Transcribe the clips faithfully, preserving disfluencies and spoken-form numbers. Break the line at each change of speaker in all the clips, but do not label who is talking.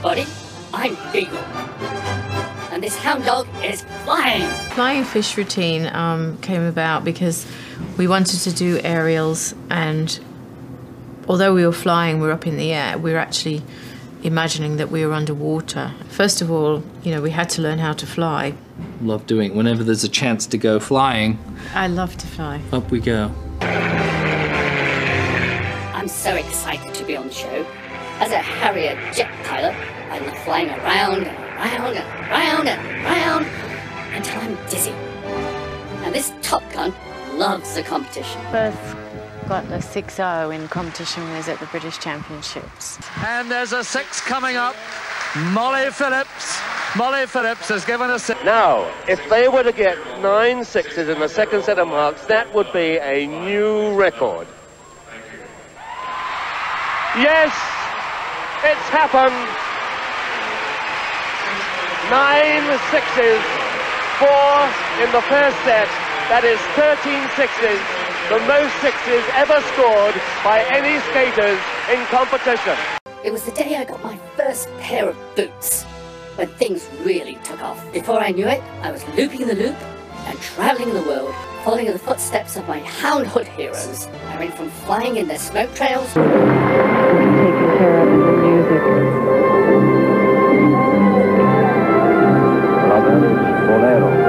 everybody, I'm Beagle. And this hound dog is flying.
Flying fish routine um, came about because we wanted to do aerials, and although we were flying, we were up in the air, we were actually imagining that we were underwater. First of all, you know, we had to learn how to fly.
Love doing it. Whenever there's a chance to go flying,
I love to fly.
Up we go.
I'm so excited to be on the show. As a Harrier jet pilot, I love flying around and around and around and around until I'm dizzy. And this Top Gun loves the competition.
First got a six oh in competition was at the British Championships.
And there's a six coming up. Molly Phillips. Molly Phillips has given us...
Now, if they were to get nine sixes in the second set of marks, that would be a new record. Yes, it's happened. Nine sixes, four in the first set. That is thirteen sixes, the most sixes ever scored by any skaters in competition.
It was the day I got my first pair of boots, when things really took off. Before I knew it, I was looping the loop and traveling the world, following in the footsteps of my hound hood heroes. I went from flying in their smoke trails,
Taken care of in the music.
Bolero.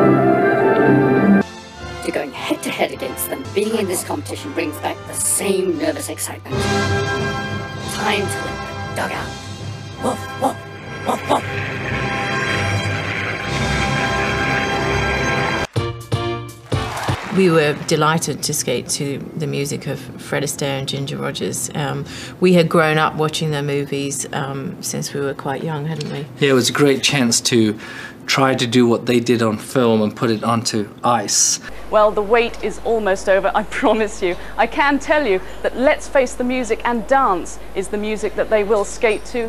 to going head to head against them. Being in this competition brings back the same nervous excitement. Time to let the dog out. Woof, woof, woof, woof.
We were delighted to skate to the music of Fred Astaire and Ginger Rogers. Um, we had grown up watching their movies um, since we were quite young, hadn't we?
Yeah, it was a great chance to try to do what they did on film and put it onto ice.
Well, the wait is almost over, I promise you. I can tell you that Let's Face the Music and Dance is the music that they will skate to.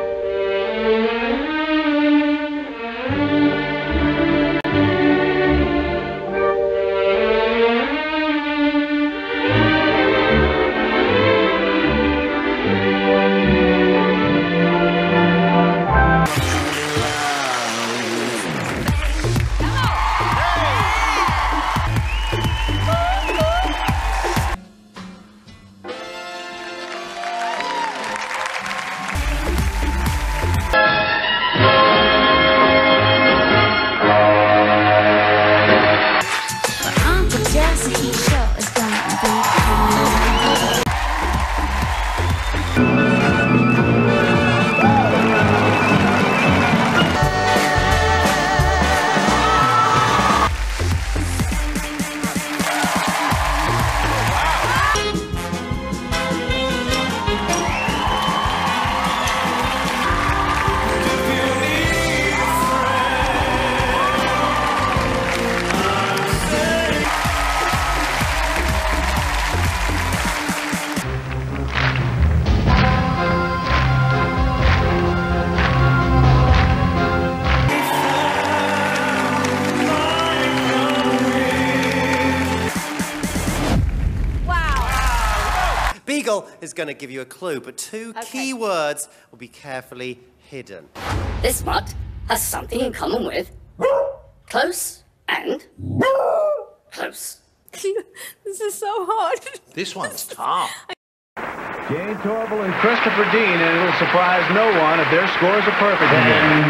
Beagle is going to give you a clue, but two okay. key words will be carefully hidden.
This mutt has something in common with close and close.
This is so hard.
This one's tough.
Jane Torval and Christopher Dean, and it'll surprise no one if their scores are perfect. Ten.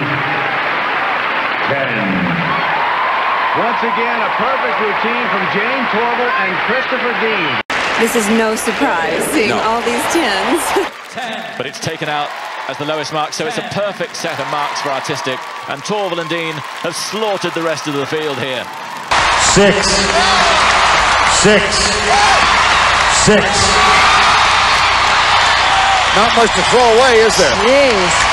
Ten. Once again, a perfect routine from Jane Torval and Christopher Dean.
This is no surprise, seeing no. all these tens.
Ten. But it's taken out as the lowest mark, so it's a perfect set of marks for artistic. And Torval and Dean have slaughtered the rest of the field here.
Six. Six. Six. Not much to throw away, is there?
Jeez.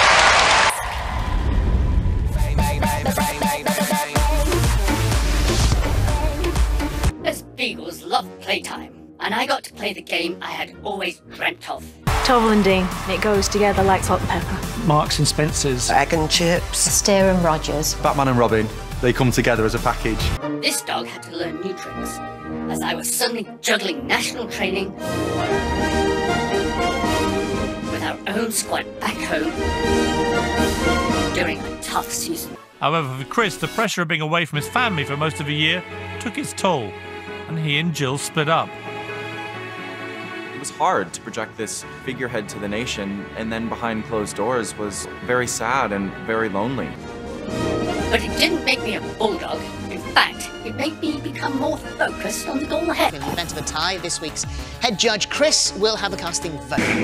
As Beagles love playtime, and I got to play the game I had always dreamt of.
Torval and Dean, it goes together like salt and pepper.
Marks and Spencer's.
Egg and chips.
Astaire and Rogers.
Batman and Robin, they come together as a package.
This dog had to learn new tricks, as I was suddenly juggling national training with our own squad back home during a tough season.
However, for Chris, the pressure of being away from his family for most of a year took its toll, and he and Jill split up.
It was hard to project this figurehead to the nation, and then behind closed doors was very sad and very lonely.
But it didn't make me a bulldog. In fact, it made me become more focused on the goal ahead.
In the event of a tie, this week's head judge, Chris, will have a casting vote.
You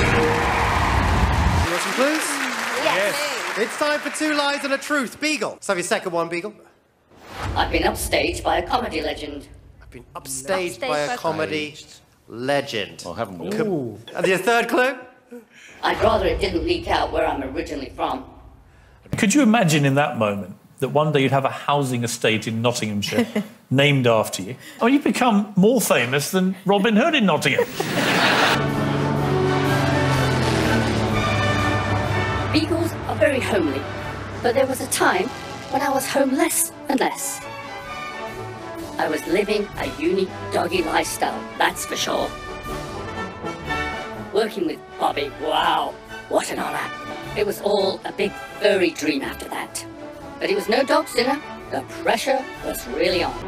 want some clues?
Yes.
It's time for two lies and a truth. Beagle. Let's have your second one, Beagle.
I've been upstaged by a comedy legend.
I've been upstaged,
Upstaged
by a
by-
comedy legend.
Well, haven't we?
Ooh. And your third clue?
I'd rather it didn't leak out where I'm originally from.
Could you imagine in that moment that one day you'd have a housing estate in Nottinghamshire named after you? Oh, you'd become more famous than Robin Hood in Nottingham.
Beagles are very homely, but there was a time when I was home less and less. I was living a unique doggy lifestyle, that's for sure. Working with Bobby, wow, what an honour. It was all a big furry dream after that. But it was no dog's dinner, the pressure was really on.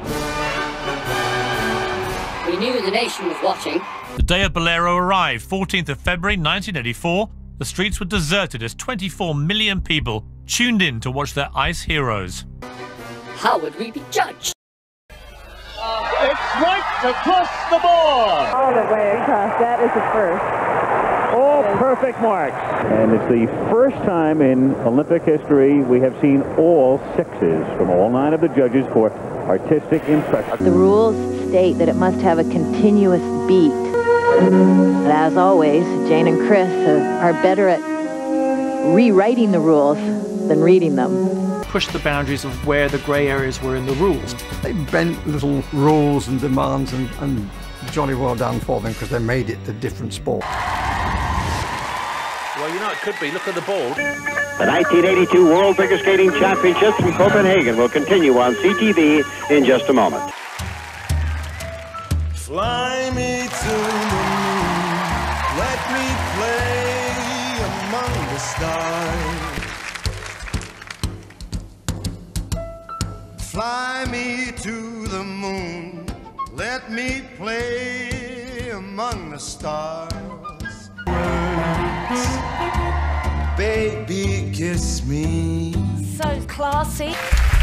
We knew the nation was watching.
The day of Bolero arrived, fourteenth of February nineteen eighty-four. The streets were deserted as twenty-four million people tuned in to watch their ice heroes.
How would we be judged?
It's right across the board.
All the way across. That is a first.
All perfect marks. And it's the first time in Olympic history we have seen all sixes from all nine of the judges for artistic impression.
The rules state that it must have a continuous beat. But as always, Jane and Chris uh, are better at rewriting the rules than reading them.
Push the boundaries of where the grey areas were in the rules.
They bent little rules and demands, and, and jolly well done for them, because they made it a different sport.
Well, you know, it could be. Look at the board.
The nineteen eighty-two World Figure Skating Championships from Copenhagen will continue on C T V in just a moment.
Fly me to the moon, let me play among the stars. Fly me to the moon, let me play among the stars. Words, baby, kiss me.
So classy.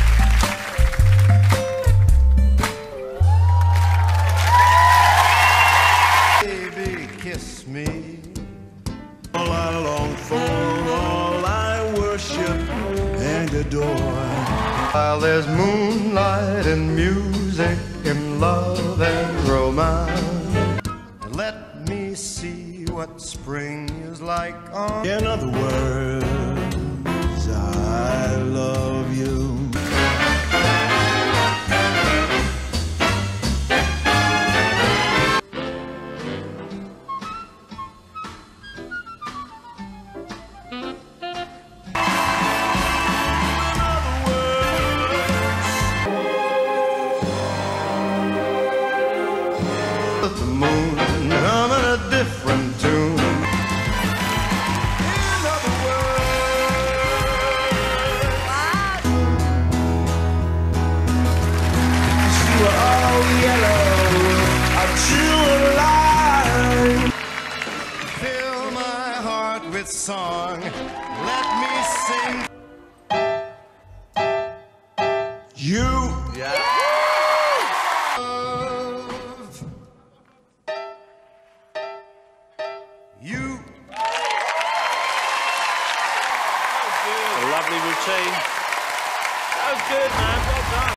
Baby, kiss me. All I long for, all I worship and adore. While there's moonlight and music and love and romance, let me see what spring is like on. In other words, I love you. The moon, I'm in a different tune. In other words, you are all yellow, a true line. Fill my heart with song, let me sing. You. Yeah. You.
A lovely routine. That was good, man. Well done.